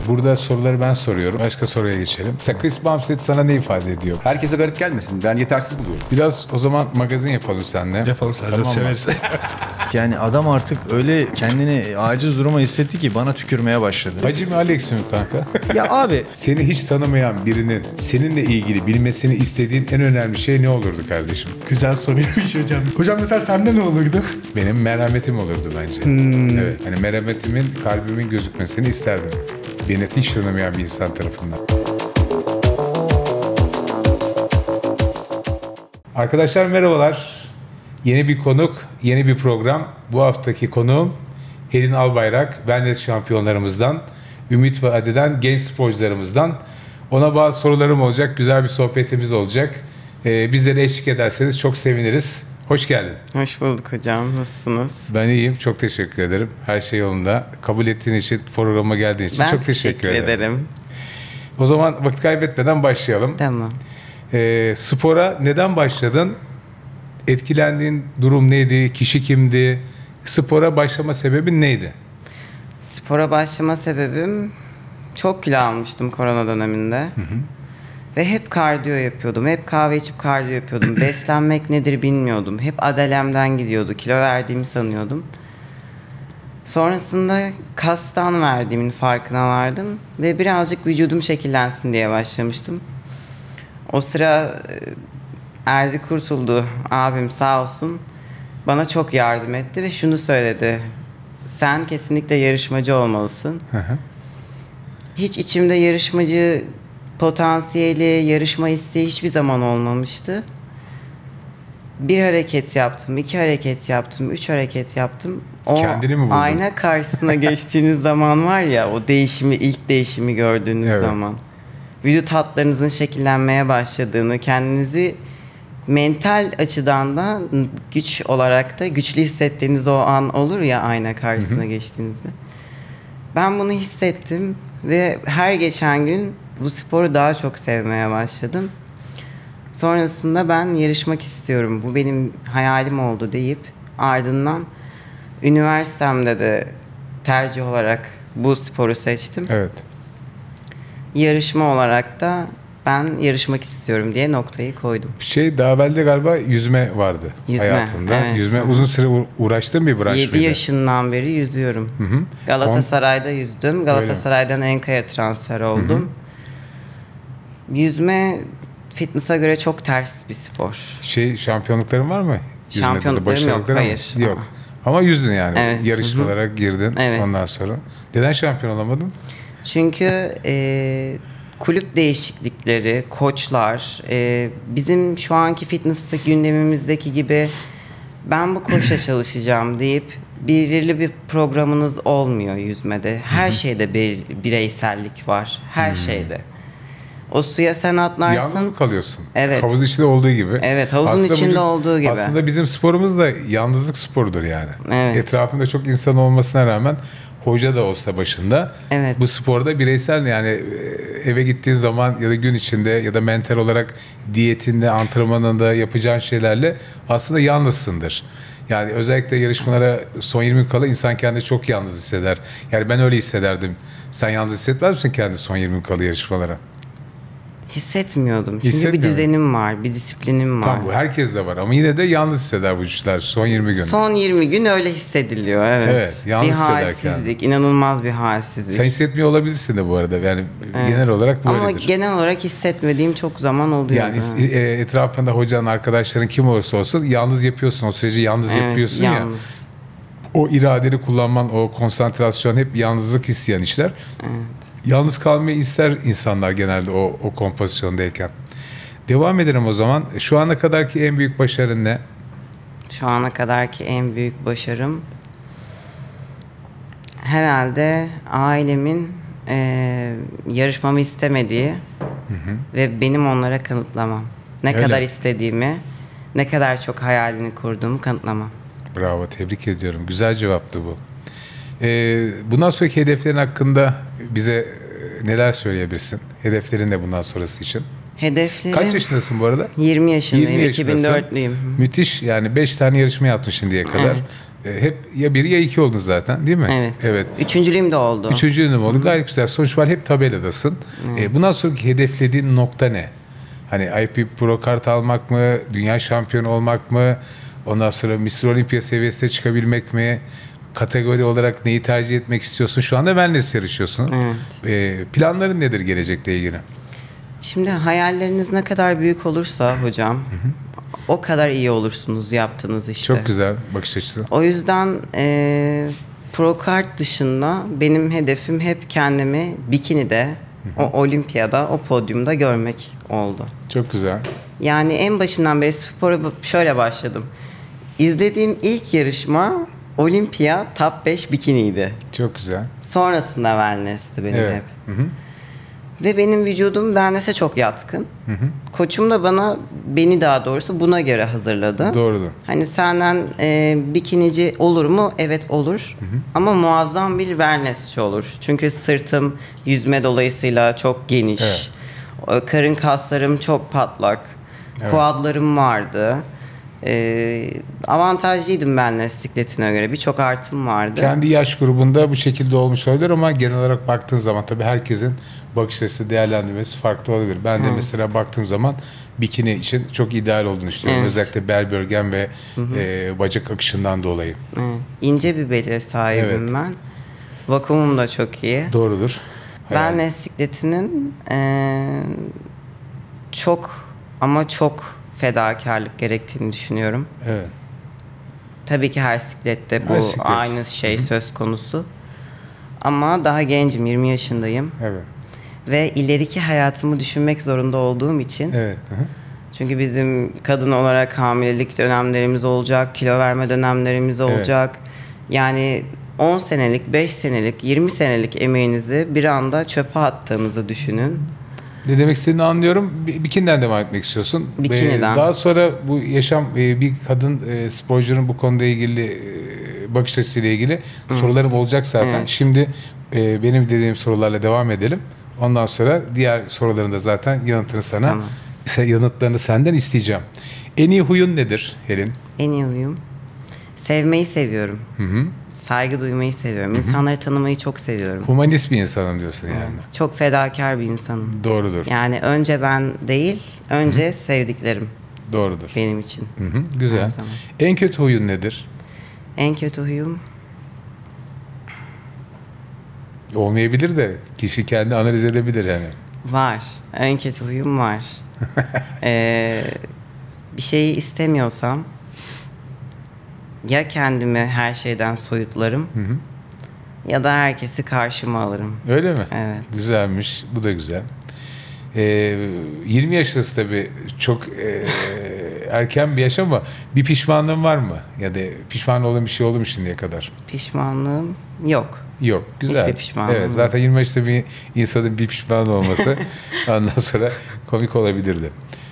Burada soruları ben soruyorum. Başka soruya geçelim. Mesela Chris Bumstead sana ne ifade ediyor? Herkese garip gelmesin. Ben yetersiz buluyorum. Biraz o zaman magazin yapalım seninle. Yapalım Sercan, severiz. Yani adam artık öyle kendini aciz duruma hissetti ki bana tükürmeye başladı. Hacı mı Alex mi kanka? Ya abi. Seni hiç tanımayan birinin seninle ilgili bilmesini istediğin en önemli şey ne olurdu kardeşim? Güzel soruymuş hocam. Hocam mesela sende ne olurdu? Benim merhametim olurdu bence. Evet. Hani merhametimin, kalbimin gözükmesini isterdim. Beni hiç tanımayan bir insan tarafından. Arkadaşlar merhabalar. Yeni bir konuk, yeni bir program. Bu haftaki konuğum Helin Albayrak, Wellness şampiyonlarımızdan, Ümit ve Ade'den, genç sporcularımızdan. Ona bazı sorularım olacak, güzel bir sohbetimiz olacak. Bizlere eşlik ederseniz çok seviniriz. Hoş geldin. Hoş bulduk hocam. Nasılsınız? Ben iyiyim. Çok teşekkür ederim. Her şey yolunda. Kabul ettiğin için, programa geldiğin için çok teşekkür ederim. O zaman vakit kaybetmeden başlayalım. Tamam. Spora neden başladın? Etkilendiğin durum neydi? Kişi kimdi? Spora başlama sebebin neydi? Spora başlama sebebim çok kilo almıştım korona döneminde. Ve hep kardiyo yapıyordum. Hep kahve içip kardiyo yapıyordum. Beslenmek nedir bilmiyordum. Hep adelemden gidiyordu. Kilo verdiğimi sanıyordum. Sonrasında kastan verdiğimin farkına vardım. Ve birazcık vücudum şekillensin diye başlamıştım. O sıra Erdi Kurtuldu abim sağ olsun bana çok yardım etti ve şunu söyledi. Sen kesinlikle yarışmacı olmalısın. Hiç içimde yarışmacı potansiyeli, yarışma isteği hiçbir zaman olmamıştı. Bir hareket yaptım, 2 hareket yaptım, 3 hareket yaptım. O kendini mi buldun? Ayna karşısına geçtiğiniz zaman var ya, o değişimi, ilk değişimi gördüğünüz zaman. Vücut hatlarınızın şekillenmeye başladığını, kendinizi mental açıdan da güç olarak da güçlü hissettiğiniz o an olur ya ayna karşısına geçtiğinizde. Ben bunu hissettim ve her geçen gün bu sporu daha çok sevmeye başladım. Sonrasında ben yarışmak istiyorum, bu benim hayalim oldu deyip ardından üniversitemde de tercih olarak bu sporu seçtim. Evet. Yarışma olarak da ben yarışmak istiyorum diye noktayı koydum. Daha evvel de galiba yüzme vardı hayatında. Evet. Yüzme uzun süre uğraştığın bir branş 7 mıydı? yaşından beri yüzüyorum. Galatasaray'da yüzdüm. Galatasaray'dan Enka'ya transfer oldum. Yüzme fitness'a göre çok ters bir spor. Şampiyonlukların var mı? Şampiyonluklarım yok, hayır. Yok. Ama yüzdün yani. Evet. Yarışmalara girdin ondan sonra. Neden şampiyon olamadın? Çünkü kulüp değişiklikleri, koçlar, bizim şu anki fitness'taki gündemimizdeki gibi ben bu koşa çalışacağım deyip belirli bir programınız olmuyor yüzmede. Her şeyde bireysellik var. Her şeyde. O suya sen atlarsın. Yalnız mı kalıyorsun? Evet. Havuz içinde olduğu gibi. Evet, havuzun içinde olduğu gibi. Aslında bizim sporumuz da yalnızlık sporudur yani. Evet. Etrafında çok insan olmasına rağmen hoca da olsa başında bu sporda bireysel, yani eve gittiğin zaman ya da gün içinde ya da mental olarak diyetinde, antrenmanında yapacağın şeylerle aslında yalnızsındır. Yani özellikle yarışmalara son 20 gün kala insan kendini çok yalnız hisseder. Yani ben öyle hissederdim. Sen yalnız hissetmez misin kendini son 20 gün kala yarışmalara? Hissetmiyordum. Çünkü bir düzenim var, bir disiplinim var. Tam bu herkes de var ama yine de yalnız hisseder vücutlar son 20 gün. Son 20 gün öyle hissediliyor, evet. Yalnız bir hissederken. halsizlik, inanılmaz bir halsizlik. Sen hissetmiyor olabilirsin de bu arada. Yani genel olarak böyledir. Ama genel olarak hissetmediğim çok zaman oluyor. Yani etrafında hocanın, arkadaşların kim olursa olsun yalnız yapıyorsun. O süreci yalnız yapıyorsun yalnız. ya. O iradeni kullanman, o konsantrasyon hep yalnızlık isteyen işler. Evet. Yalnız kalmayı ister insanlar genelde o kompozisyondayken. Devam edelim o zaman. Şu ana kadarki en büyük başarın ne? Şu ana kadarki en büyük başarım herhalde ailemin yarışmamı istemediği ve benim onlara kanıtlamam. Ne kadar istediğimi, ne kadar çok hayalini kurduğumu kanıtlamam. Bravo, tebrik ediyorum. Güzel cevaptı bu. Bundan sonraki hedeflerin hakkında bize neler söyleyebilirsin? Hedeflerin ne bundan sonrası için? Hedeflerim... Kaç yaşındasın bu arada? 20 yaşındayım, 20 yaşındasın. 2004'lüyüm. Müthiş, yani 5 tane yarışma yaptın şimdiye kadar. Evet. hep ya biri ya iki oldun zaten değil mi? Evet. Evet. Üçüncülüğüm de oldu. Üçüncülüğüm oldu. Gayet güzel. Sonuç var, hep tabeladasın. Bundan sonraki hedeflediğin nokta ne? Hani IFBB Pro kart almak mı? Dünya şampiyonu olmak mı? Ondan sonra Mr. Olympia seviyesine çıkabilmek mi? Kategori olarak neyi tercih etmek istiyorsun? Şu anda wellness yarışıyorsun. Evet. Planların nedir gelecekle ilgili? Şimdi hayalleriniz ne kadar büyük olursa hocam o kadar iyi olursunuz yaptığınız işte. Çok güzel bakış açısı. O yüzden pro kart dışında benim hedefim hep kendimi bikinide, o olimpiyada, o podyumda görmek oldu. Çok güzel. Yani en başından beri spora şöyle başladım. İzlediğim ilk yarışma olimpiya top 5 bikiniydi. Çok güzel. Sonrasında wellness'ti benim Evet. hep. Hı hı. Ve benim vücudum wellness'e çok yatkın. Koçum da beni daha doğrusu buna göre hazırladı. Doğrudur. Hani senden bikinici olur mu? Evet olur. Ama muazzam bir wellnessçi olur. Çünkü sırtım yüzme dolayısıyla çok geniş. Karın kaslarım çok patlak. Quadlarım vardı. Avantajlıydım wellness sikletine göre. Birçok artım vardı. Kendi yaş grubunda bu şekilde olmuş olabilir ama genel olarak baktığın zaman tabii herkesin bakış açısı, değerlendirmesi farklı olabilir. Ben de mesela baktığım zaman bikini için çok ideal olduğunu düşünüyorum. Evet. Özellikle bel bölgem ve bacak akışından dolayı. Evet. İnce bir bele sahibim Evet. ben. Vakumum da çok iyi. Doğrudur. Wellness sikletinin çok ama çok fedakarlık gerektiğini düşünüyorum. Evet. Tabii ki her siklette bu Her siklet. aynı şey söz konusu. Ama daha gencim, 20 yaşındayım. Evet. Ve ileriki hayatımı düşünmek zorunda olduğum için. Evet. Hı-hı. Çünkü bizim kadın olarak hamilelik dönemlerimiz olacak, kilo verme dönemlerimiz olacak. Yani 10 senelik, 5 senelik, 20 senelik emeğinizi bir anda çöpe attığınızı düşünün. Ne demek istediğini anlıyorum. Bikini'den devam etmek istiyorsun. Bikini'den. Daha sonra bu yaşam bir kadın sporcunun bu konuda ilgili bakış açısıyla ilgili sorularım olacak zaten. Evet. Şimdi benim dediğim sorularla devam edelim. Ondan sonra diğer soruların da zaten yanıtlarını senden isteyeceğim. En iyi huyun nedir Helin? En iyi huyum. Sevmeyi seviyorum. Hı-hı. Saygı duymayı seviyorum. İnsanları tanımayı çok seviyorum. Humanist bir insanım diyorsun yani. Çok fedakar bir insanım. Doğrudur. Yani önce ben değil, önce sevdiklerim Doğrudur. benim için. Hı-hı. Güzel. Her zaman. En kötü huyun nedir? En kötü huyum Olmayabilir de kişi kendi analiz edebilir yani. var. En kötü huyum var. Bir şeyi istemiyorsam ya kendimi her şeyden soyutlarım ya da herkesi karşıma alırım. Öyle mi? Evet. Güzelmiş. Bu da güzel. 20 yaşındasın tabii. Çok erken bir yaş ama bir pişmanlığın var mı? Ya da pişman olduğun bir şey oldu mu şimdiye kadar? Pişmanlığım yok. Yok. Güzel. Hiçbir pişmanlığım Evet. yok. Zaten 20 yaşında bir insanın bir pişman olması ondan sonra komik olabilirdi.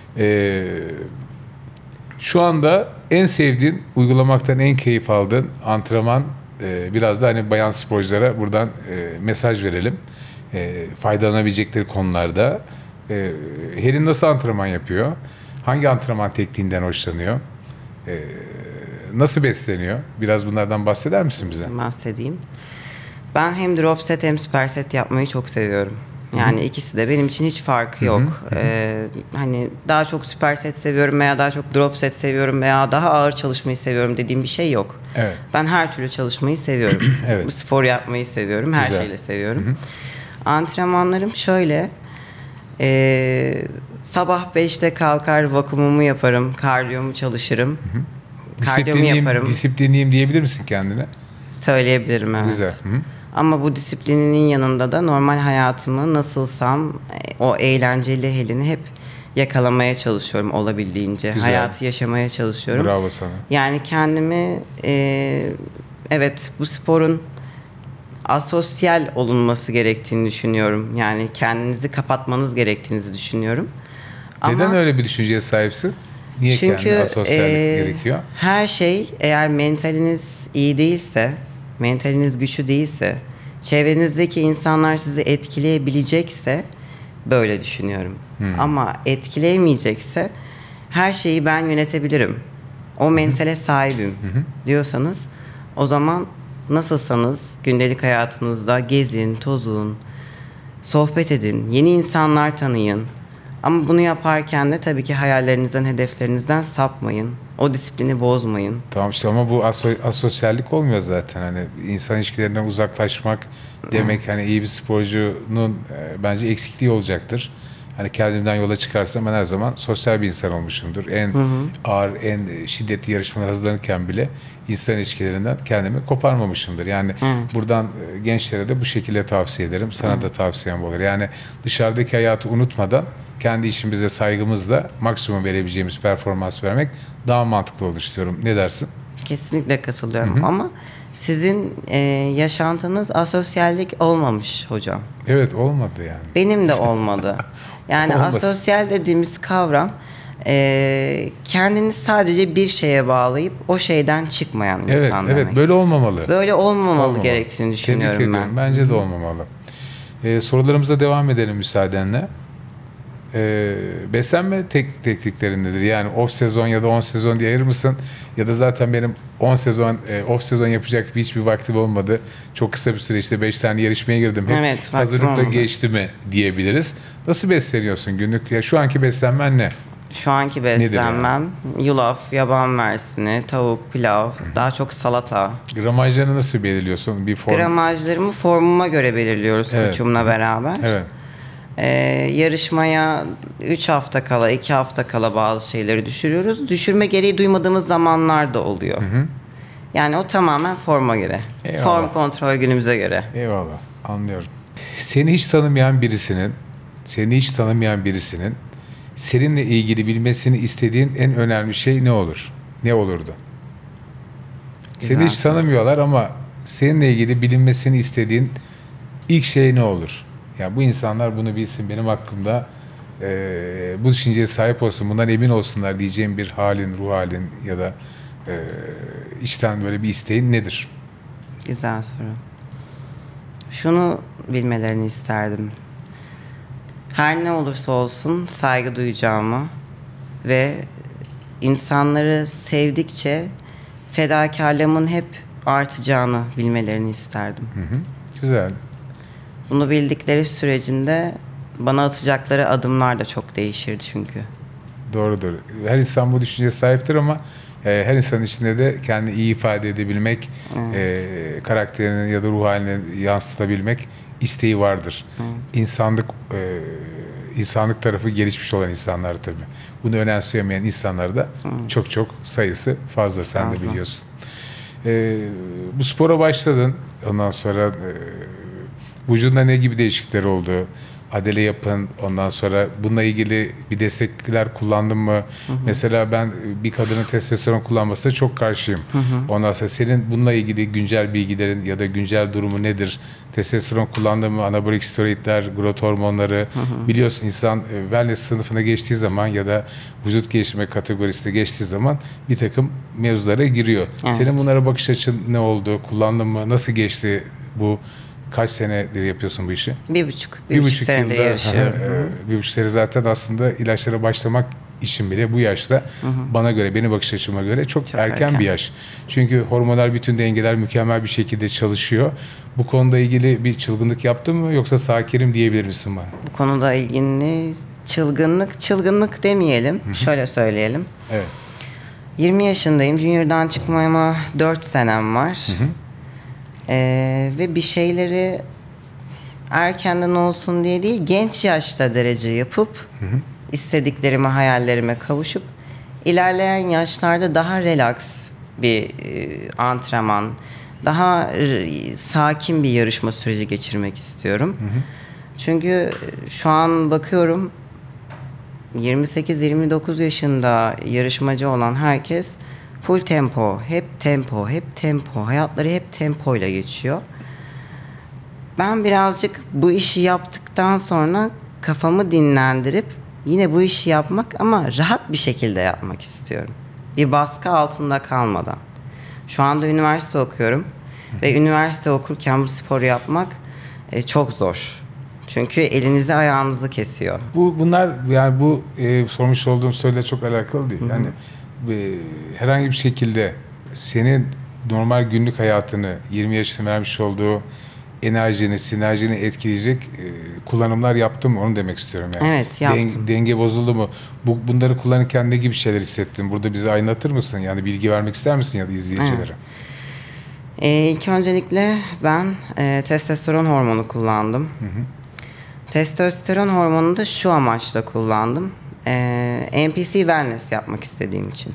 Şu anda en sevdiğin, uygulamaktan en keyif aldığın antrenman, biraz da hani bayan sporculara buradan mesaj verelim. Faydalanabilecekleri konularda. Helin nasıl antrenman yapıyor? Hangi antrenman tekniğinden hoşlanıyor? Nasıl besleniyor? Biraz bunlardan bahseder misin bize? Bahsedeyim. Ben hem drop set hem süper set yapmayı çok seviyorum. Yani ikisi de benim için hiç farkı yok. Hani daha çok süper set seviyorum veya daha çok drop set seviyorum veya daha ağır çalışmayı seviyorum dediğim bir şey yok. Evet. Ben her türlü çalışmayı seviyorum. Evet. Spor yapmayı seviyorum. Her Güzel. şeyle seviyorum. Antrenmanlarım şöyle. Sabah 5'te kalkar vakumumu yaparım. Kardiyomu çalışırım. Kardiyomu yaparım. Disiplinliyim diyebilir misin kendine? Söyleyebilirim, evet. Güzel. Hı-hı. Ama bu disiplininin yanında da normal hayatımı nasılsam o eğlenceli Helin'i hep yakalamaya çalışıyorum olabildiğince. Güzel. Hayatı yaşamaya çalışıyorum. Bravo sana. Yani kendimi evet bu sporun asosyal olunması gerektiğini düşünüyorum. Yani kendinizi kapatmanız gerektiğini düşünüyorum. Neden öyle bir düşünceye sahipsin? Niye Çünkü kendine asosyallik gerekiyor? her şey eğer mentaliniz iyi değilse, mentaliniz güçlü değilse, çevrenizdeki insanlar sizi etkileyebilecekse böyle düşünüyorum. Ama etkileyemeyecekse her şeyi ben yönetebilirim. O mentale sahibim diyorsanız O zaman nasılsanız gündelik hayatınızda gezin, tozun, sohbet edin, yeni insanlar tanıyın. Ama bunu yaparken de tabii ki hayallerinizden, hedeflerinizden sapmayın. O disiplini bozmayın. Tamam işte ama bu asosyallik olmuyor zaten. Hani insan ilişkilerinden uzaklaşmak demek hani iyi bir sporcunun bence eksikliği olacaktır. Hani kendimden yola çıkarsam ben her zaman sosyal bir insan olmuşumdur. En ağır, en şiddetli yarışmalara hazırlanırken bile insan ilişkilerinden kendimi koparmamışımdır. Yani buradan gençlere de bu şekilde tavsiye ederim. Sana da tavsiyem olur. Yani dışarıdaki hayatı unutmadan kendi işimize saygımızla maksimum verebileceğimiz performans vermek daha mantıklı olur istiyorum. Ne dersin? Kesinlikle katılıyorum ama sizin yaşantınız asosyallik olmamış hocam. Evet olmadı yani. Benim de olmadı. Yani asosyal dediğimiz kavram kendini sadece bir şeye bağlayıp o şeyden çıkmayan insan demek. Evet böyle olmamalı. Böyle olmamalı gerektiğini düşünüyorum Tebrik ediyorum. Bence de olmamalı. Sorularımıza devam edelim müsaadenle. Beslenme tekniklerin nedir? Yani off sezon ya da on sezon diye ayırır mısın? Ya da zaten benim 10 sezon off sezon yapacak hiçbir vaktim olmadı. Çok kısa bir süre işte 5 tane yarışmaya girdim. Hep evet, hazırlıkla geçti mi diyebiliriz. Nasıl besleniyorsun günlük? Ya şu anki beslenmen ne? Şu anki beslenmem yulaf, yaban mersini, tavuk, pilav, daha çok salata. Gramajlarını nasıl belirliyorsun? Gramajlarımı formuma göre belirliyoruz koçumla beraber. Evet. Yarışmaya 3 hafta kala, 2 hafta kala bazı şeyleri düşürüyoruz. Düşürme gereği duymadığımız zamanlar da oluyor. Yani o tamamen forma göre. Eyvallah. Form kontrol günümüze göre. Eyvallah. Anlıyorum. Seni hiç tanımayan birisinin seninle ilgili bilmesini istediğin en önemli şey ne olur? Ne olurdu? Seni hiç tanımıyorlar ama seninle ilgili bilinmesini istediğin ilk şey ne olur? Ya bu insanlar bunu bilsin, benim hakkımda bu düşünceye sahip olsun, bundan emin olsunlar diyeceğim bir halin, ruh halin ya da içten böyle bir isteğin nedir? Güzel soru. Şunu bilmelerini isterdim. Her ne olursa olsun saygı duyacağımı ve insanları sevdikçe fedakarlığımın hep artacağını bilmelerini isterdim. Güzel. Bunu bildikleri sürecinde bana atacakları adımlar da çok değişir çünkü. Doğrudur. Her insan bu düşünceye sahiptir ama her insanın içinde de kendini iyi ifade edebilmek, karakterini ya da ruh halini yansıtabilmek isteği vardır. İnsanlık tarafı gelişmiş olan insanlar tabii. Bunu önemseyemeyen insanlar da çok sayısı fazla. Sen de biliyorsun. Bu spora başladın. Ondan sonra vücudunda ne gibi değişiklikler oldu? Adele yapın. Ondan sonra bununla ilgili bir destekler kullandın mı? Mesela ben bir kadının testosteron kullanmasına çok karşıyım. Ondan sonra senin bununla ilgili güncel bilgilerin ya da güncel durumu nedir? Testosteron kullandın mı? Anabolik steroidler, growth hormonları. Biliyorsun insan wellness sınıfına geçtiği zaman ya da vücut geliştirme kategorisine geçtiği zaman bir takım mevzulara giriyor. Evet. Senin bunlara bakış açın ne oldu? Kullandın mı? Nasıl geçti bu? Kaç senedir yapıyorsun bu işi? Bir buçuk senedir yarışıyorum. 1,5 sene zaten aslında ilaçlara başlamak için bile bu yaşta bana göre, benim bakış açıma göre çok erken bir yaş. Çünkü hormonal bütün dengeler mükemmel bir şekilde çalışıyor. Bu konuda ilgili bir çılgınlık yaptın mı yoksa sakinim diyebilir misin bana? Bu konuda ilgili çılgınlık demeyelim. Şöyle söyleyelim. Evet. 20 yaşındayım. Junior'dan çıkmama 4 senem var. Ve bir şeyleri erkenden olsun diye değil, genç yaşta derece yapıp istediklerime, hayallerime kavuşup ilerleyen yaşlarda daha relax bir antrenman, daha sakin bir yarışma süreci geçirmek istiyorum. Çünkü şu an bakıyorum 28-29 yaşında yarışmacı olan herkes full tempo, hep tempo. Hayatları hep tempoyla geçiyor. Ben birazcık bu işi yaptıktan sonra kafamı dinlendirip yine bu işi yapmak ama rahat bir şekilde yapmak istiyorum. Bir baskı altında kalmadan. Şu anda üniversite okuyorum ve üniversite okurken bu sporu yapmak çok zor. Çünkü elinizi ayağınızı kesiyor. Bunlar yani bu sormuş olduğum soruyla çok alakalı değil. Yani herhangi bir şekilde senin normal günlük hayatını 20 yaşında vermiş olduğu enerjini, sinerjini etkileyecek kullanımlar yaptın mı? Onu demek istiyorum yani. Evet, yaptım. Denge bozuldu mu? Bunları kullanırken ne gibi şeyler hissettin? Burada bize aydınlatır mısın? Yani bilgi vermek ister misin ya da izleyicilere? İlk öncelikle ben testosteron hormonu kullandım. Testosteron hormonunu da şu amaçla kullandım. NPC wellness yapmak istediğim için.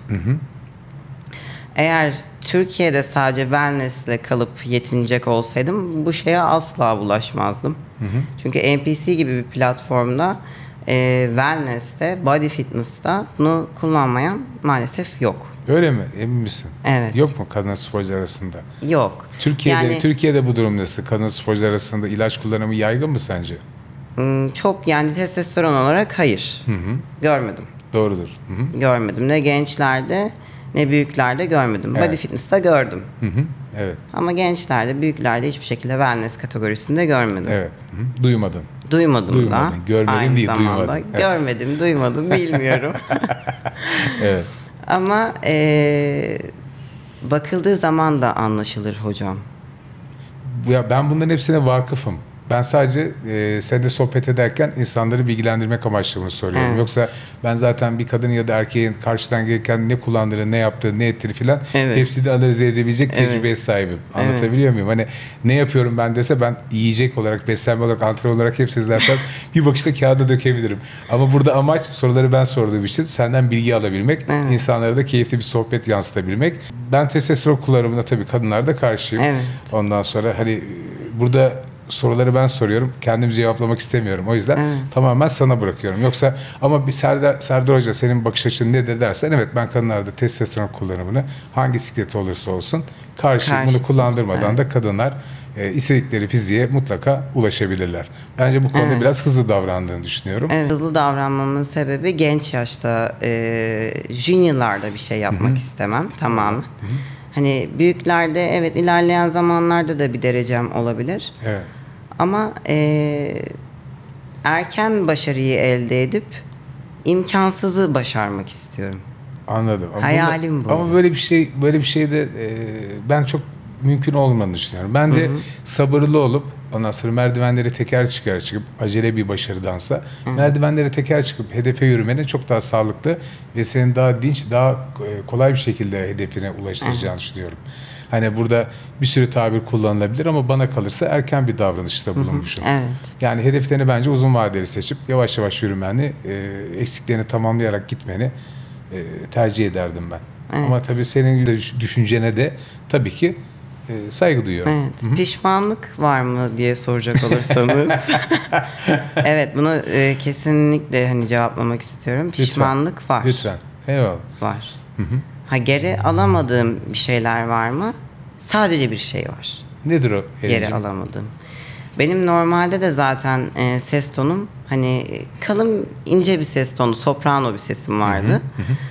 Eğer Türkiye'de sadece wellness'le kalıp yetinecek olsaydım bu şeye asla bulaşmazdım. Çünkü NPC gibi bir platformda wellness'te, body fitness'ta bunu kullanmayan maalesef yok. Öyle mi? Emin misin? Evet. Yok mu kadın sporcular arasında? Yok. Türkiye'de bu durum nasıl? Kadın sporcular arasında ilaç kullanımı yaygın mı sence? Çok yani testosteron olarak hayır. Görmedim. Doğrudur. Görmedim. Ne gençlerde ne büyüklerde görmedim. Evet. Body fitness'ta gördüm. Evet. Ama gençlerde, büyüklerde hiçbir şekilde wellness kategorisinde görmedim. Evet. Duymadın. Duymadım da. Görmedin Aynı değil, zamanda. duymadın. Evet. Görmedim, duymadım, bilmiyorum. Evet. Ama bakıldığı zaman da anlaşılır hocam. Ya ben bunların hepsine vakıfım. Ben sadece seninle sohbet ederken insanları bilgilendirmek amaçlı bunu soruyorum. Evet. Yoksa ben zaten bir kadın ya da erkeğin karşıdan gelirken ne kullandığını, ne yaptığını, ne ettiğini filan hepsini de analiz edebilecek tecrübeye sahibim. Anlatabiliyor muyum? Hani ne yapıyorum ben dese ben yiyecek olarak, beslenme olarak, antrenman olarak hepsini zaten bir bakışta kağıda dökebilirim. Ama burada amaç soruları ben sorduğum için senden bilgi alabilmek, insanlara da keyifli bir sohbet yansıtabilmek. Ben testosteron kullanımına tabii kadınlarda karşıyım. Evet. Ondan sonra hani burada soruları ben soruyorum. Kendim cevaplamak istemiyorum. O yüzden tamamen sana bırakıyorum. Yoksa ama bir Serdar Hoca senin bakış açın nedir dersen evet ben kadınlarda testosteron kullanımını hangi sikleti olursa olsun karşıyım. Bunu kullandırmadan da kadınlar istedikleri fiziğe mutlaka ulaşabilirler. Bence bu konuda biraz hızlı davrandığını düşünüyorum. Evet, hızlı davranmamın sebebi genç yaşta juniorlarda bir şey yapmak istemem tamamen. Hani büyüklerde evet ilerleyen zamanlarda da bir derecem olabilir. Evet. Ama erken başarıyı elde edip imkansızı başarmak istiyorum. Anladım. Ama Hayalim bu. Ama böyle bir şey de ben çok mümkün olmadığını düşünüyorum. Bence sabırlı olup ondan sonra merdivenleri teker çıkıp acele bir başarıdansa merdivenleri teker çıkıp hedefe yürümenin çok daha sağlıklı ve senin daha dinç, daha kolay bir şekilde hedefine ulaştıracağını düşünüyorum. Hani burada bir sürü tabir kullanılabilir ama bana kalırsa erken bir davranışta bulunmuşum. Evet. Yani hedeflerini bence uzun vadeli seçip yavaş yavaş yürümeni, eksiklerini tamamlayarak gitmeni tercih ederdim ben. Evet. Ama tabii senin düşüncene de tabii ki saygı duyuyorum. Evet. Pişmanlık var mı diye soracak olursanız. Evet, bunu kesinlikle hani cevaplamak istiyorum. Pişmanlık var. Lütfen. Eyvallah. Var. Ha, geri alamadığım bir şeyler var mı? Sadece bir şey var. Nedir o? Geri alamadığım. Benim normalde de zaten ses tonum hani kalın ince bir ses tonu, soprano bir sesim vardı.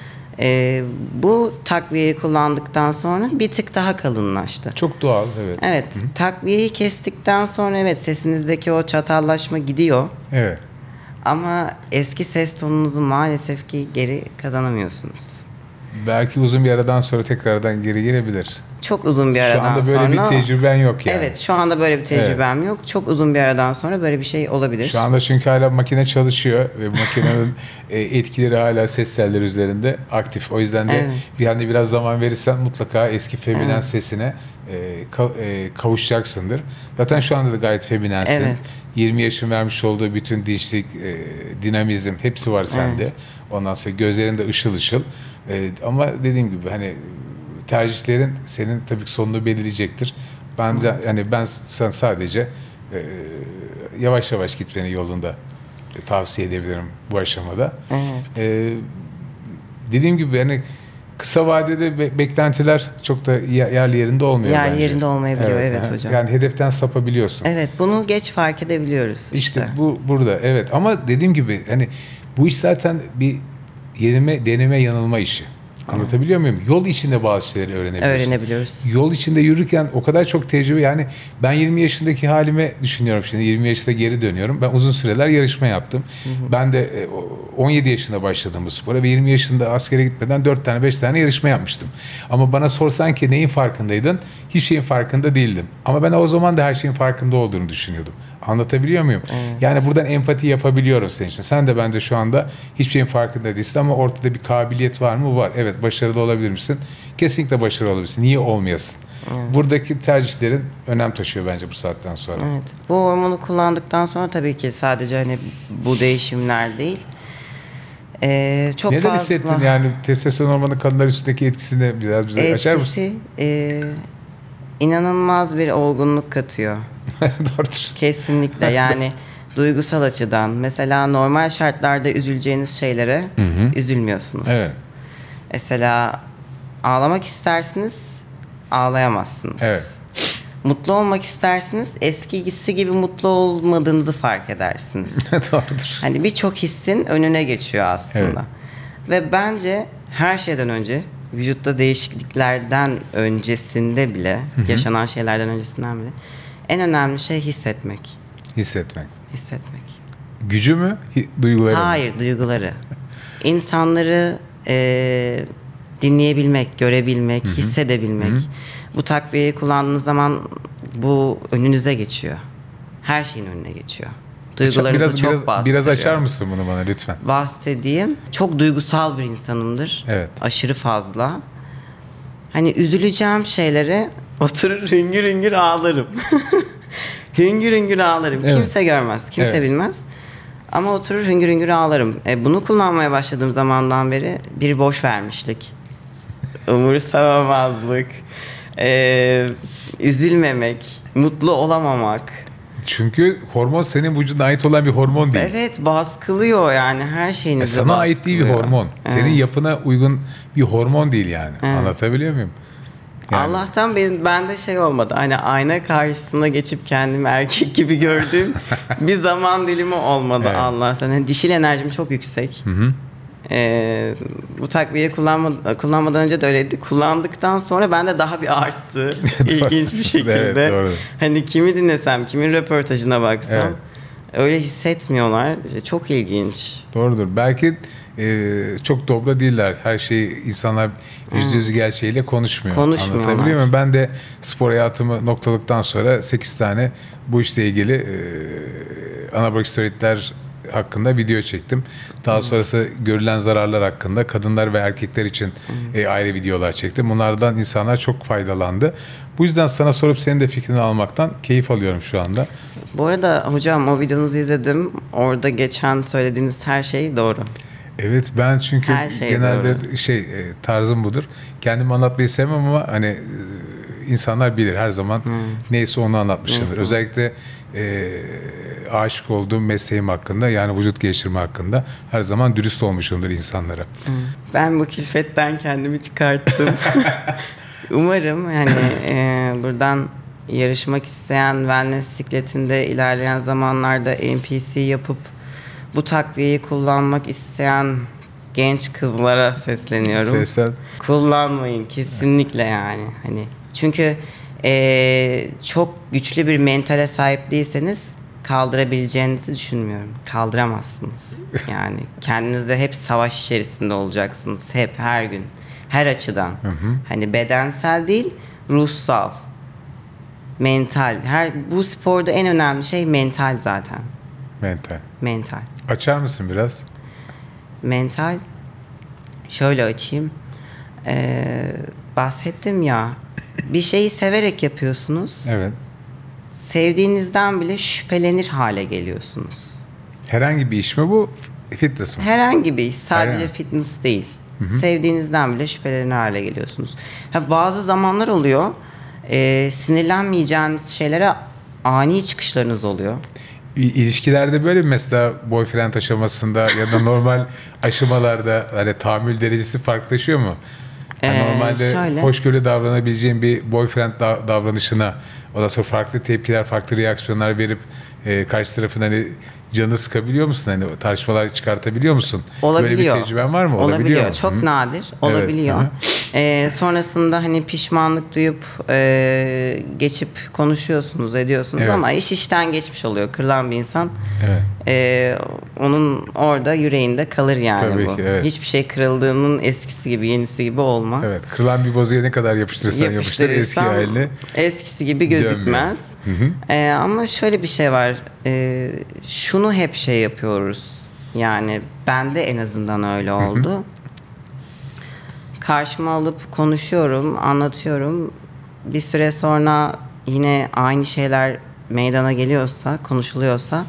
Bu takviyeyi kullandıktan sonra bir tık daha kalınlaştı. Çok doğal, evet. Evet, takviyeyi kestikten sonra evet sesinizdeki o çatallaşma gidiyor. Evet. Ama eski ses tonunuzu maalesef ki geri kazanamıyorsunuz. Belki uzun bir aradan sonra tekrardan geri girebilir. Çok uzun bir aradan sonra. Şu anda böyle bir tecrüben yok yani. Evet, şu anda böyle bir tecrübem yok. Çok uzun bir aradan sonra böyle bir şey olabilir. Şu anda çünkü hala makine çalışıyor ve makinenin etkileri hala ses telleri üzerinde aktif. O yüzden de bir anda biraz zaman verirsen mutlaka eski feminen sesine kavuşacaksındır. Zaten şu anda da gayet feminensin. Evet. 20 yaşın vermiş olduğu bütün dinçlik, dinamizm hepsi var sende. Evet. Ondan sonra gözlerinde ışıl ışıl. Ama dediğim gibi hani tercihlerin senin tabii ki sonunu belirleyecektir. Ben sana sadece yavaş yavaş gitmeni yolunda tavsiye edebilirim bu aşamada. Evet. Dediğim gibi yani kısa vadede beklentiler çok da yerli yerinde olmuyor bence. Yerli yerinde olmayabiliyor evet hocam. Yani hedeften sapabiliyorsun. Evet, bunu geç fark edebiliyoruz. İşte bu burada evet ama dediğim gibi hani bu iş zaten bir deneme yanılma işi. Anlatabiliyor muyum? Yol içinde bazı şeyleri öğrenebiliyoruz. Yol içinde yürürken o kadar çok tecrübe, yani ben 20 yaşındaki halime düşünüyorum şimdi. 20 yaşında geri dönüyorum. Ben uzun süreler yarışma yaptım. Ben de 17 yaşında başladım bu spora ve 20 yaşında askere gitmeden 4 tane 5 tane yarışma yapmıştım. Ama bana sorsan ki neyin farkındaydın? Hiçbir şeyin farkında değildim. Ama ben o zaman da her şeyin farkında olduğunu düşünüyordum. Anlatabiliyor muyum? Evet. Yani buradan empati yapabiliyorum senin için. Sen de bence şu anda hiçbir şeyin farkında değilsin ama ortada bir kabiliyet var mı? Var. Evet, başarılı olabilir misin? Kesinlikle başarılı olabilirsin. Niye olmayasın? Evet. Buradaki tercihlerin önem taşıyor bence bu saatten sonra. Evet. Bu hormonu kullandıktan sonra tabii ki sadece hani bu değişimler değil. Çok Neden fazla hissettin yani testosteron hormonu kadınlar üstündeki etkisini biraz bize açar mısın? İnanılmaz bir olgunluk katıyor. Doğrudur. Kesinlikle yani duygusal açıdan. Mesela normal şartlarda üzüleceğiniz şeylere üzülmüyorsunuz. Evet. Mesela ağlamak istersiniz, ağlayamazsınız. Evet. Mutlu olmak istersiniz, eskisi gibi mutlu olmadığınızı fark edersiniz. Doğrudur. Hani birçok hissin önüne geçiyor aslında. Evet. Ve bence her şeyden önce vücutta değişikliklerden öncesinde bile, yaşanan şeylerden öncesinden bile en önemli şey hissetmek. Hissetmek. Hissetmek. Gücü mü? Duyguları mı? Hayır, duyguları. İnsanları dinleyebilmek, görebilmek, hissedebilmek. Bu takviyeyi kullandığınız zaman bu önünüze geçiyor. Her şeyin önüne geçiyor. Duygularınızı çok bastırıyor. Biraz açar mısın bunu bana lütfen? Bahsedeyim. Çok duygusal bir insanımdır. Evet. Aşırı fazla. Hani üzüleceğim şeylere oturur hüngür hüngür ağlarım. Hüngür hüngür ağlarım. Evet. Kimse görmez, kimse bilmez. Ama oturur hüngür hüngür ağlarım. Bunu kullanmaya başladığım zamandan beri bir boş vermişlik. Umursamamazlık. Üzülmemek. Mutlu olamamak. Çünkü hormon senin vücuduna ait olan bir hormon değil. Evet, baskılıyor yani her şeyinizi sana baskılıyor. ait değil bir hormon. Evet. Senin yapına uygun bir hormon değil yani. Evet. Anlatabiliyor muyum? Yani. Allah'tan bende şey olmadı. Hani ayna karşısına geçip kendimi erkek gibi gördüğüm bir zaman dilimi olmadı, evet. Allah'tan. Yani dişil enerjim çok yüksek. Bu takviye kullanmadan önce de öyleydi. Kullandıktan sonra bende daha bir arttı. İlginç bir şekilde. Evet, doğru. Hani kimi dinlesem, kimin röportajına baksam, evet. Öyle hissetmiyorlar. Çok ilginç. Doğrudur. Belki çok dobra değiller. Her şeyi insanlar %100 gerçeğiyle konuşmuyor. Anlatabiliyor muyum? Ben de spor hayatımı noktaladıktan sonra 8 tane bu işle ilgili anabolik steroidler hakkında video çektim. Daha sonrası görülen zararlar hakkında kadınlar ve erkekler için ayrı videolar çektim. Bunlardan insanlar çok faydalandı. Bu yüzden sana sorup senin de fikrini almaktan keyif alıyorum şu anda. Bu arada hocam o videonuzu izledim. Orada geçen söylediğiniz her şey doğru. Evet, ben çünkü genelde tarzım budur. Kendimi anlatmayı sevmem ama hani insanlar bilir her zaman neyse onu anlatmışımdır. Özellikle aşık olduğum mesleğim hakkında, yani vücut geliştirme hakkında her zaman dürüst olmuşumdur insanlara. Ben bu külfetten kendimi çıkarttım. Umarım yani buradan yarışmak isteyen wellness sikletinde ilerleyen zamanlarda NPC yapıp bu takviyeyi kullanmak isteyen genç kızlara sesleniyorum. Seslen. Kullanmayın kesinlikle yani. Hani çünkü çok güçlü bir mentale sahip değilseniz kaldırabileceğinizi düşünmüyorum. Kaldıramazsınız. Yani kendinizde hep savaş içerisinde olacaksınız. Hep, her gün. Her açıdan. Hani bedensel değil, ruhsal. Mental. Bu sporda en önemli şey mental zaten. Mental. Açar mısın biraz? Mental. Şöyle açayım. Bahsettim ya. Bir şeyi severek yapıyorsunuz. Evet. Sevdiğinizden bile şüphelenir hale geliyorsunuz. Herhangi bir iş mi bu? Fitness mi? Herhangi bir iş. Sadece fitness değil. Sevdiğinizden bile şüphelenir hale geliyorsunuz. Bazı zamanlar oluyor. Sinirlenmeyeceğiniz şeylere ani çıkışlarınız oluyor. İlişkilerde böyle mi mesela boyfriend aşamasında ya da normal aşamalarda hani tahammül derecesi farklılaşıyor mu? Yani normalde hoşgörülü davranabileceğin bir boyfriend davranışına ondan sonra farklı tepkiler, farklı reaksiyonlar verip karşı tarafın hani canı sıkabiliyor musun? Hani tartışmalar çıkartabiliyor musun? Olabiliyor. Böyle bir tecrüben var mı? Olabiliyor. Mu? Çok nadir. Olabiliyor. Sonrasında hani pişmanlık duyup geçip konuşuyorsunuz, ediyorsunuz ama iş işten geçmiş oluyor. Kırılan bir insan onun orada yüreğinde kalır yani. Tabii bu. ki, evet. Hiçbir şey kırıldığının eskisi gibi, yenisi gibi olmaz. Evet. Kırılan bir bozuya ne kadar yapıştırırsan yapıştır eski haline. Eskisi gibi gözükmez. Ama şöyle bir şey var. Şunu hep şey yapıyoruz. Yani bende en azından öyle oldu. Karşıma alıp konuşuyorum, anlatıyorum. Bir süre sonra yine aynı şeyler meydana geliyorsa, konuşuluyorsa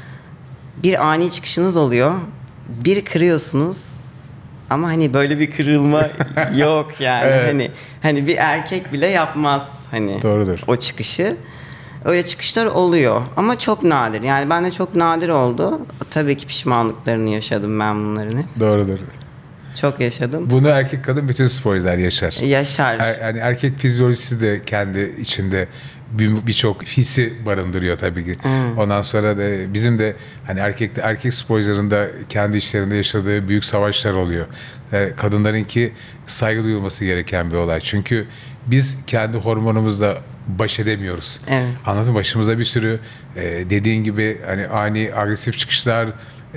bir ani çıkışınız oluyor. Bir kırıyorsunuz. Ama hani böyle bir kırılma yok yani. Hani bir erkek bile yapmaz hani. Doğrudur. O çıkışı. Öyle çıkışlar oluyor ama çok nadir. Yani bende çok nadir oldu. Tabii ki pişmanlıklarını yaşadım ben bunların hep. Doğrudur. Çok yaşadım. Bunu erkek kadın bütün sporcular yaşar. Yaşar. Yani erkek fizyolojisi de kendi içinde birçok hissi barındırıyor tabii ki. Ondan sonra da bizim de hani erkek sporcuların da kendi işlerinde yaşadığı büyük savaşlar oluyor. Kadınlarınki saygı duyulması gereken bir olay. Çünkü biz kendi hormonumuzla baş edemiyoruz. Evet. Anladın mı? Başımıza bir sürü dediğin gibi hani ani agresif çıkışlar,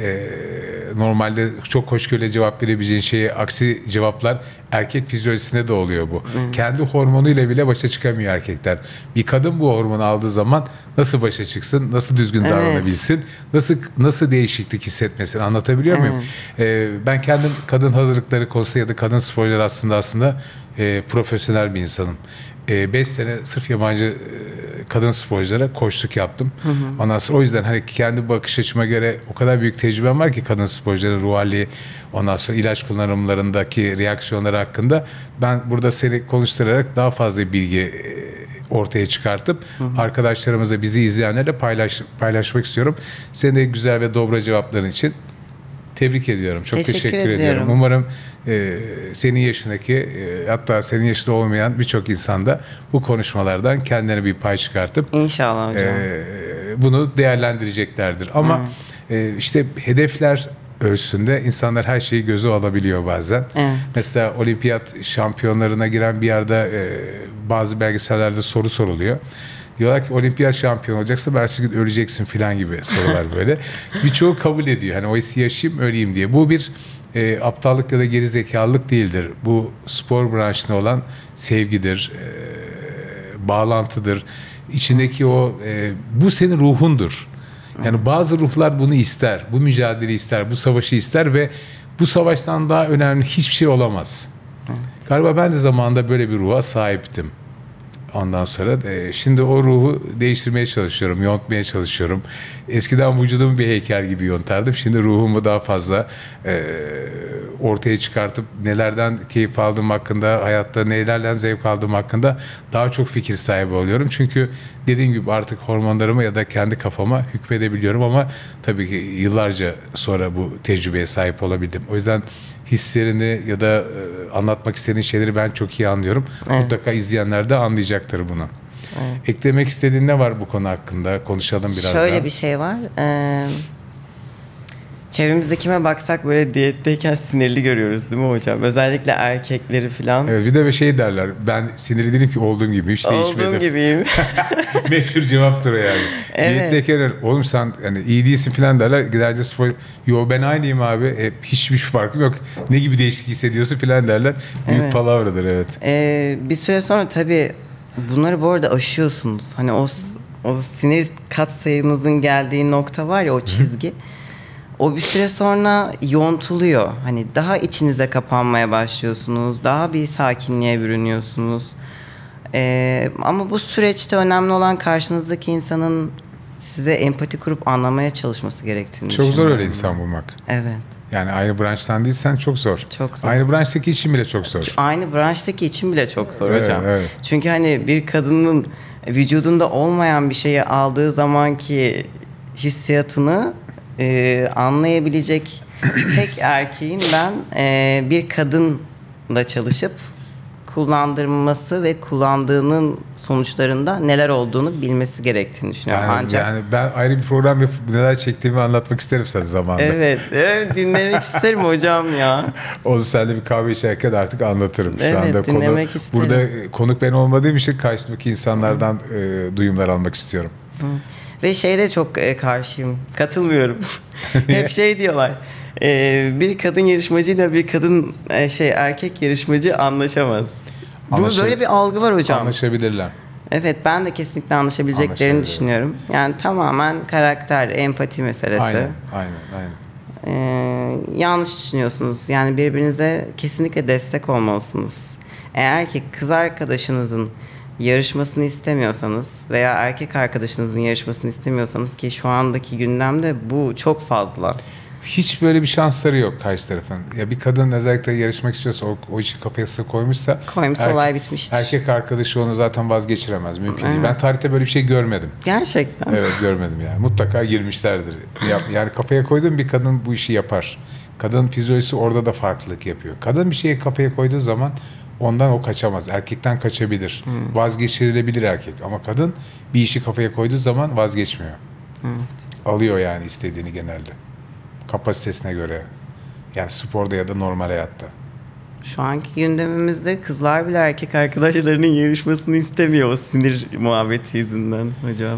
normalde çok hoşgörüyle cevap verebileceğin şeye aksi cevaplar erkek fizyolojisinde de oluyor bu. Kendi hormonuyla bile başa çıkamıyor erkekler. Bir kadın bu hormonu aldığı zaman nasıl başa çıksın, nasıl düzgün davranabilsin, nasıl değişiklik hissetmesin, anlatabiliyor muyum? Ben kendim kadın hazırlıkları konusunda ya da kadın sporcular aslında profesyonel bir insanım. 5 sene sırf yabancı kadın sporculara koçluk yaptım. Ondan sonra o yüzden hani kendi bakış açıma göre o kadar büyük tecrübem var ki kadın sporcuların ruh hali, ondan sonra ilaç kullanımlarındaki reaksiyonları hakkında ben burada seni konuşturarak daha fazla bilgi ortaya çıkartıp arkadaşlarımızla, bizi izleyenlerle paylaşmak istiyorum. Senin de güzel ve dobra cevapların için tebrik ediyorum. Çok teşekkür ediyorum. Umarım senin yaşındaki hatta senin yaşında olmayan birçok insan da bu konuşmalardan kendilerine bir pay çıkartıp İnşallah hocam. Bunu değerlendireceklerdir. Ama işte hedefler ölçüsünde insanlar her şeyi göze alabiliyor bazen. Evet. Mesela olimpiyat şampiyonlarına giren bir yerde bazı belgesellerde soru soruluyor. Diyorlar ki olimpiyat şampiyon olacaksa belki gün öleceksin falan gibi sorular böyle. Birçoğu kabul ediyor. Hani o hissi yaşayayım öleyim diye. Bu bir aptallık ya da gerizekalılık değildir. Bu spor branşına olan sevgidir, bağlantıdır. İçindeki bu senin ruhundur. Yani bazı ruhlar bunu ister, bu mücadeleyi ister, bu savaşı ister ve bu savaştan daha önemli hiçbir şey olamaz. Galiba ben de zamanında böyle bir ruha sahiptim. Ondan sonra şimdi o ruhu değiştirmeye çalışıyorum, yontmaya çalışıyorum. Eskiden vücudumu bir heykel gibi yontardım. Şimdi ruhumu daha fazla ortaya çıkartıp nelerden keyif aldığım hakkında, hayatta nelerden zevk aldığım hakkında daha çok fikir sahibi oluyorum. Çünkü dediğim gibi artık hormonlarıma ya da kendi kafama hükmedebiliyorum ama tabii ki yıllarca sonra bu tecrübeye sahip olabildim. O yüzden hislerini ya da anlatmak istediğin şeyleri ben çok iyi anlıyorum. Evet. Mutlaka izleyenler de anlayacaktır bunu. Evet. Eklemek istediğin ne var bu konu hakkında? Konuşalım biraz daha. Şöyle bir şey var. Çevremizde kime baksak böyle diyetteyken sinirli görüyoruz değil mi hocam? Özellikle erkekleri falan. Evet, bir de bir şey derler. Ben sinirli değilim ki olduğum gibi. Hiç değişmedim. Olduğum gibiyim. Meşhur cevaptır o yani. Evet. Diyetteyken oğlum sen yani iyi değilsin falan derler. Giderce spor. Yo ben aynıyım abi. Hiçbir farkım yok. Ne gibi değişiklik hissediyorsun falan derler. Büyük palavradır evet. Bir süre sonra tabii bunları bu arada aşıyorsunuz. Hani o sinir katsayınızın geldiği nokta var ya, o çizgi. O bir süre sonra yontuluyor. Hani daha içinize kapanmaya başlıyorsunuz. Daha bir sakinliğe bürünüyorsunuz. Ama bu süreçte önemli olan karşınızdaki insanın size empati kurup anlamaya çalışması gerektiğini düşünüyorum. Çok zor öyle insan bulmak. Evet. Yani aynı branştan değilsen çok zor. Çok zor. Aynı branştaki için bile çok zor. Aynı branştaki için bile çok zor hocam. Evet. Çünkü hani bir kadının vücudunda olmayan bir şeyi aldığı zamanki hissiyatını anlayabilecek tek erkeğin ben bir kadınla çalışıp kullandırması ve kullandığının sonuçlarında neler olduğunu bilmesi gerektiğini düşünüyorum. Yani ben ayrı bir program yapıp neler çektiğimi anlatmak isterim sana zamanında. Evet, dinlemek isterim hocam ya. Onu seninle bir kahve içerken artık anlatırım. Şu anda dinlemek isterim. Burada konuk ben olmadığım için karşımdaki insanlardan duyumlar almak istiyorum. Ve de çok karşıyım. Katılmıyorum. Hep diyorlar. Bir kadın yarışmacıyla bir kadın erkek yarışmacı anlaşamaz. Böyle bir algı var hocam. Anlaşabilirler. Evet, ben de kesinlikle anlaşabileceklerini düşünüyorum. Yani tamamen karakter, empati meselesi. Aynen. Yanlış düşünüyorsunuz. Yani birbirinize kesinlikle destek olmalısınız. Eğer ki kız arkadaşınızın yarışmasını istemiyorsanız veya erkek arkadaşınızın yarışmasını istemiyorsanız, ki şu andaki gündemde bu çok fazla. Hiç böyle bir şansları yok karşı tarafın. Ya bir kadın özellikle yarışmak istiyorsa, o işi kafasına koymuşsa olay bitmiştir. Erkek arkadaşı onu zaten vazgeçiremez. Mümkün değil. Ben tarihte böyle bir şey görmedim. Gerçekten. Evet, görmedim yani. Mutlaka girmişlerdir. Yani kafaya koyduğun bir kadın bu işi yapar. Kadın fizyolojisi orada da farklılık yapıyor. Kadın bir şeyi kafaya koyduğu zaman ondan o kaçamaz. Erkekten kaçabilir. Vazgeçirilebilir erkek. Ama kadın bir işi kafaya koyduğu zaman vazgeçmiyor. Alıyor yani istediğini genelde. Kapasitesine göre. Yani sporda ya da normal hayatta. Şu anki gündemimizde kızlar bile erkek arkadaşlarının yarışmasını istemiyor o sinir muhabbeti yüzünden hocam.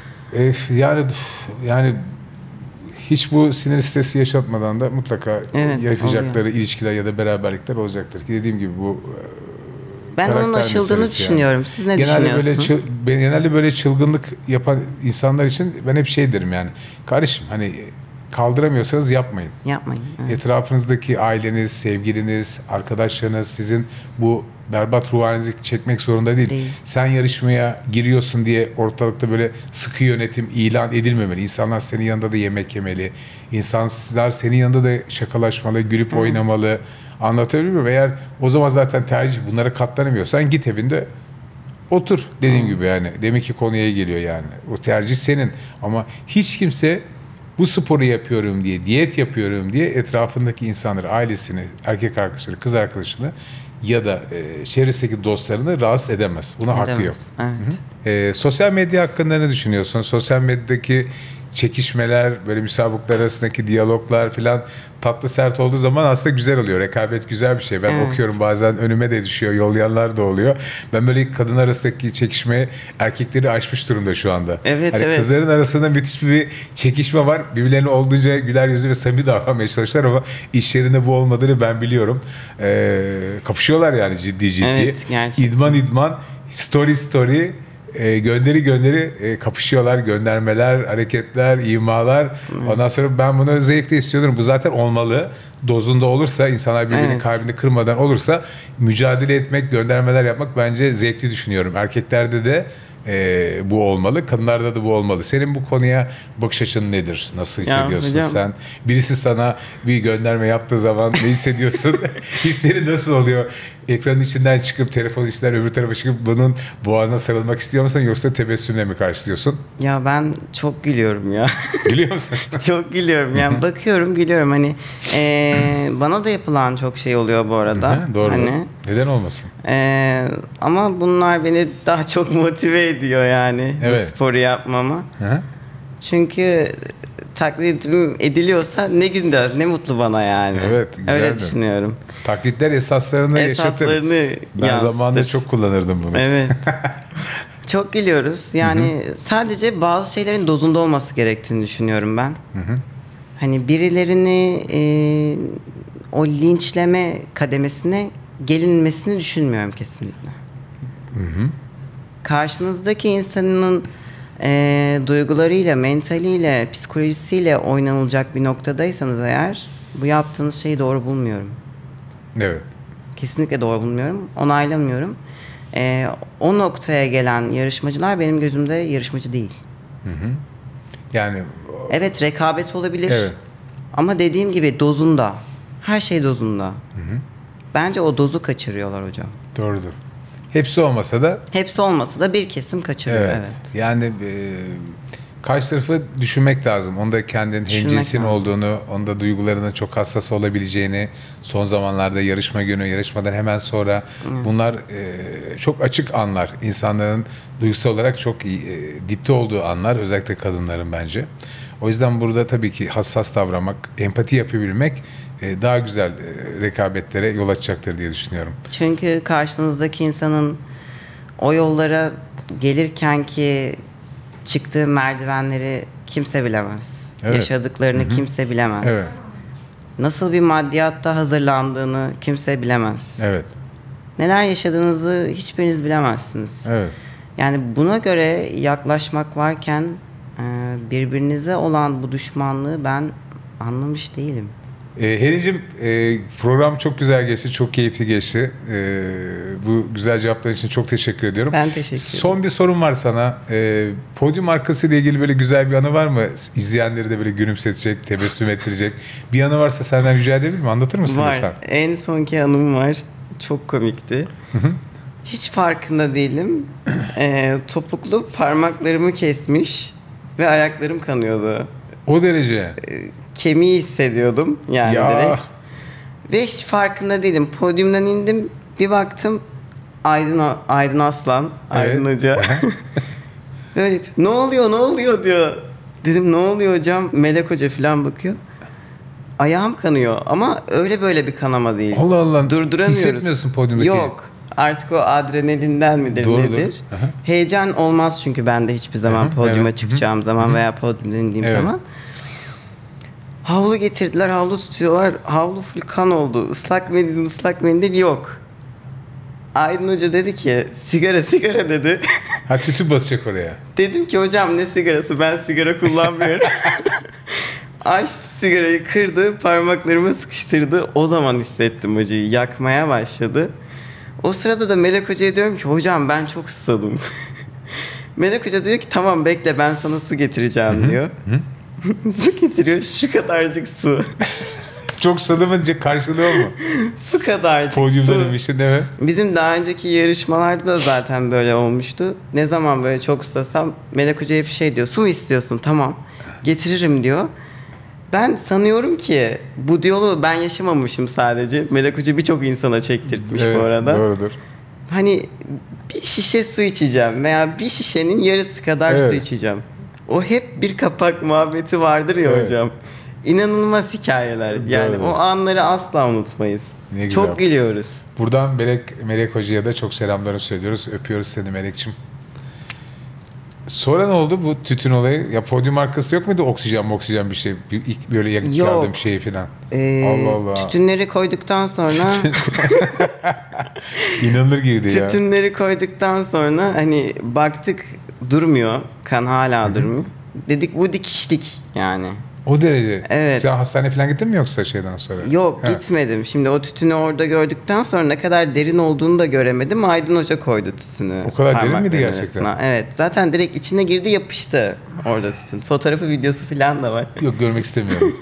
Yani hiç bu sinir stresi yaşatmadan da mutlaka yaşayacakları ilişkiler ya da beraberlikler olacaktır. Ki dediğim gibi bu ben onun aşıldığını düşünüyorum. Yani. Siz ne düşünüyorsunuz? Genelde böyle çılgınlık yapan insanlar için ben hep derim yani. Kardeşim hani kaldıramıyorsanız yapmayın. Evet. Etrafınızdaki aileniz, sevgiliniz, arkadaşlarınız sizin bu berbat ruh halinizi çekmek zorunda değil. Sen yarışmaya giriyorsun diye ortalıkta böyle sıkı yönetim ilan edilmemeli. İnsanlar senin yanında da yemek yemeli. İnsanlar senin yanında da şakalaşmalı, gülüp oynamalı. Anlatabiliyor muyum? Eğer o zaman zaten tercih bunlara katlanamıyorsan git evinde otur dediğim gibi yani. Demek ki konuya geliyor yani. O tercih senin. Ama hiç kimse bu sporu yapıyorum diye, diyet yapıyorum diye etrafındaki insanları, ailesini, erkek arkadaşları, kız arkadaşını ya da çevresindeki dostlarını rahatsız edemez. Buna hakkı yok. Evet. Sosyal medya hakkında ne düşünüyorsun? Sosyal medyadaki çekişmeler, böyle müsabakalar arasındaki diyaloglar falan tatlı sert olduğu zaman aslında güzel oluyor. Rekabet güzel bir şey. Ben okuyorum bazen önüme de düşüyor. Yollayanlar da oluyor. Ben böyle kadın arasındaki çekişmeyi erkekleri aşmış durumda şu anda. Kızların arasında müthiş bir çekişme var. Birbirlerine olduğunca güler yüzlü ve samimi davranmaya çalışıyorlar ama işlerinde bu olmadığını ben biliyorum. Kapışıyorlar yani ciddi. Evet, İdman, story. Gönderi kapışıyorlar. Göndermeler, hareketler, imalar. Ondan sonra ben bunu zevkle istiyordum. Bu zaten olmalı. Dozunda olursa, insanlar birbirinin kalbini kırmadan olursa mücadele etmek, göndermeler yapmak bence zevkli düşünüyorum. Erkeklerde de bu olmalı. Kadınlarda da bu olmalı. Senin bu konuya bakış açın nedir? Nasıl hissediyorsun sen? Birisi sana bir gönderme yaptığı zaman ne hissediyorsun? Hislerin nasıl oluyor? Ekranın içinden çıkıp, telefonun içinden öbür tarafa çıkıp bunun boğazına sarılmak istiyor musun? Yoksa tebessümle mi karşılıyorsun? Ya ben çok gülüyorum ya. Gülüyor musun? Çok gülüyorum. Yani bakıyorum, gülüyorum. Hani bana da yapılan çok şey oluyor bu arada. Doğru. Hani, neden olmasın? Ama bunlar beni daha çok motive ediyor yani. Bu sporu yapmama. Çünkü taklidim ediliyorsa ne güzel, ne mutlu bana yani. Evet, güzeldi. Öyle düşünüyorum. Taklitler esaslarını yaşatır. Ben zamanında çok kullanırdım bunu. Evet. Çok gülüyoruz. Yani sadece bazı şeylerin dozunda olması gerektiğini düşünüyorum ben. Hani birilerini o linçleme kademesine gelinmesini düşünmüyorum kesinlikle. Karşınızdaki insanın duygularıyla, mentaliyle, psikolojisiyle oynanılacak bir noktadaysanız eğer, bu yaptığınız şeyi doğru bulmuyorum. Evet. Kesinlikle doğru bulmuyorum. Onaylamıyorum. O noktaya gelen yarışmacılar benim gözümde yarışmacı değil. Yani evet, rekabet olabilir. Ama dediğim gibi dozunda. Her şey dozunda. Bence o dozu kaçırıyorlar hocam. Doğrudur. Hepsi olmasa da bir kesim kaçırıyor. Evet. Yani karşı tarafı düşünmek lazım. Onda kendin Düşünmek hemcinsin lazım. olduğunu, onda duygularına çok hassas olabileceğini, son zamanlarda yarışma günü, yarışmadan hemen sonra bunlar çok açık anlar. İnsanların duygusal olarak çok dipte olduğu anlar, özellikle kadınların bence. O yüzden burada tabii ki hassas davranmak, empati yapabilmek daha güzel rekabetlere yol açacaktır diye düşünüyorum. Çünkü karşınızdaki insanın o yollara gelirken ki çıktığı merdivenleri kimse bilemez. Evet. Yaşadıklarını kimse bilemez. Evet. Nasıl bir maddiyatta hazırlandığını kimse bilemez. Evet. Neler yaşadığınızı hiçbiriniz bilemezsiniz. Evet. Yani buna göre yaklaşmak varken birbirinize olan bu düşmanlığı ben anlamış değilim. Helicim, program çok güzel geçti, çok keyifli geçti. Bu güzel cevaplar için çok teşekkür ediyorum. Ben teşekkür ederim. Son bir sorum var sana. Podyum arkasıyla ilgili böyle güzel bir anı var mı? İzleyenleri de böyle gülümsetecek, tebessüm ettirecek. Bir anı varsa senden rica edebilir miyim? Anlatır mısın Var. lütfen? En sonki anım var. Çok komikti. Hiç farkında değilim. Topuklu parmaklarımı kesmiş ve ayaklarım kanıyordu. O derece. Kemiği hissediyordum yani Ya. direkt. Ve hiç farkında değilim. Podyumdan indim. Bir baktım Aydın Aslan, Aydın Evet. Hoca. Böyle ne oluyor diyor. Dedim ne oluyor hocam? Melek Hoca falan bakıyor. Ayağım kanıyor ama öyle böyle bir kanama değil. Allah Allah. Durduramıyoruz. Hissetmiyorsun podyumdaki. Yok. Artık o adrenalinden midir Doğrudur. nedir? Aha. Heyecan olmaz çünkü bende hiçbir zaman Hı hı, podyuma evet. çıkacağım zaman veya podyumdan indiğim Evet. zaman. Havlu getirdiler, havlu tutuyorlar. Havlu full kan oldu. Islak mendil yok. Aydın Hoca dedi ki sigara dedi. Ha, tütün basacak oraya. Dedim ki hocam ne sigarası, ben sigara kullanmıyorum. Açtı sigarayı, kırdı, parmaklarıma sıkıştırdı. O zaman hissettim hocayı, yakmaya başladı. O sırada da Melek Hoca'ya diyorum ki hocam ben çok susadım. Melek Hoca diyor ki tamam bekle ben sana su getireceğim diyor. Su getiriyor, şu kadarcık su. Çok sadımınca karşılığı o mu? Su kadarcık Podyumdan su. inmiştin değil mi? Bizim daha önceki yarışmalarda da zaten böyle olmuştu. Ne zaman böyle çok susasam Melek Hoca hep şey diyor. Su mu istiyorsun? Tamam. Getiririm diyor. Ben sanıyorum ki bu diyaloğu ben yaşamamışım sadece. Melek Hoca birçok insana çektirtmiş bu arada. Doğrudur. Hani bir şişe su içeceğim veya bir şişenin yarısı kadar Evet. su içeceğim. O hep bir kapak muhabbeti vardır ya Evet. hocam. İnanılmaz hikayeler. Yani Doğru. o anları asla unutmayız. Ne güzel. Çok gülüyoruz. Buradan Melek Hoca'ya da çok selamlarını söylüyoruz. Öpüyoruz seni Melek'ciğim. Sonra ne oldu bu tütün olayı? Ya podyum arkası yok muydu oksijen bir şey? İlk böyle yakıt Yok. yardım şeyi falan. Allah Allah. Tütünleri koyduktan sonra İnanılır gibi ya. tütünleri koyduktan sonra hani baktık durmuyor. Kan hala durmuyor. Dedik bu dikişlik yani. O derece. Evet. Sen hastaneye falan gittin mi yoksa şeyden sonra? Yok Ha. gitmedim. Şimdi o tütünü orada gördükten sonra ne kadar derin olduğunu da göremedim. Aydın Hoca koydu tütünü. O kadar derin miydi parmaklarının gerçekten? arasına. Evet. Zaten direkt içine girdi yapıştı orada tütün. Fotoğrafı videosu falan da var. Yok, görmek istemiyorum.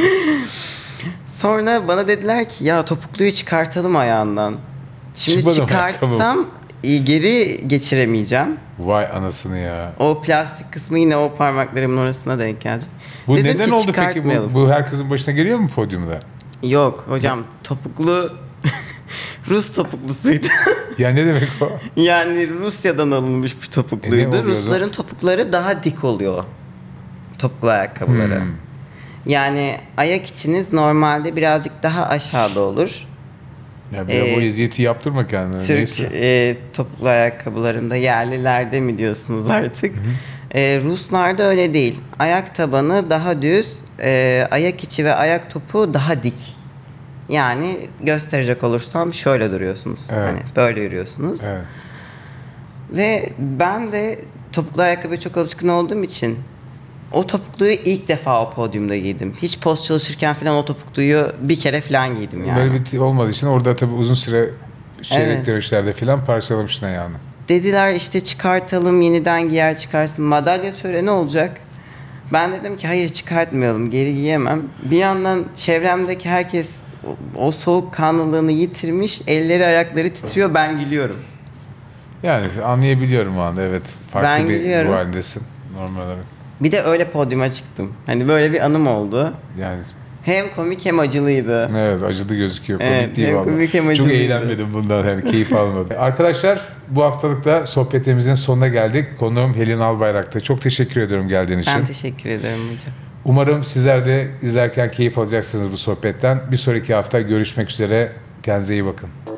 Sonra bana dediler ki ya topukluyu çıkartalım ayağından. Şimdi Çıkmadı mı çıkartsam geri geçiremeyeceğim. Vay anasını ya. O plastik kısmı yine o parmaklarımın orasına denk gelecek. Bu Dedim neden ki oldu peki? çıkartmayalım. Bu her kızın başına geliyor mu podyumda? Yok hocam topuklu Rus topuklusuydu. Ya ne demek o? Yani Rusya'dan alınmış bir ne topukluydu. oluyordu? Rusların topukları daha dik oluyor. Topuklu ayakkabıları. Yani ayak içiniz normalde birazcık daha aşağıda olur. Ya bir o eziyeti yaptırma kendine. Türk Neyse. topuklu ayakkabılarında yerlilerde mi diyorsunuz artık? Ruslarda öyle değil. Ayak tabanı daha düz, ayak içi ve ayak topu daha dik. Yani gösterecek olursam şöyle duruyorsunuz. Evet. Hani böyle yürüyorsunuz. Evet. Ve ben de topuklu ayakkabıya çok alışkın olduğum için o topukluyu ilk defa o podyumda giydim. Hiç poz çalışırken falan o topukluyu bir kere falan giydim yani. Böyle bir olmadığı için orada tabii uzun süre çeyrek Evet. dönüşlerde falan parçalamışsın ayağını. Dediler işte çıkartalım yeniden giyer çıkarsın. Madalya töreni olacak. Ben dedim ki hayır çıkartmayalım geri giyemem. Bir yandan çevremdeki herkes o soğukkanlılığını yitirmiş. Elleri ayakları titriyor ben gülüyorum. Yani anlayabiliyorum o anda, evet. Farklı Ben bir gülüyorum. ruh halindesin normal olarak. Bir de öyle podyuma çıktım. Hani böyle bir anım oldu. Yani Hem komik hem acılıydı. evet, acılı gözüküyor. Komik Evet, değil hem vallahi. komik hem Çok acılıydı. eğlenmedim bundan, yani keyif almadım. Arkadaşlar, bu haftalıkta sohbetimizin sonuna geldik. Konuğum Helin Albayrak'tı. Çok teşekkür ediyorum geldiğin için. Ben teşekkür ederim hocam. Umarım sizler de izlerken keyif alacaksınız bu sohbetten. Bir sonraki hafta görüşmek üzere. Kendinize iyi bakın.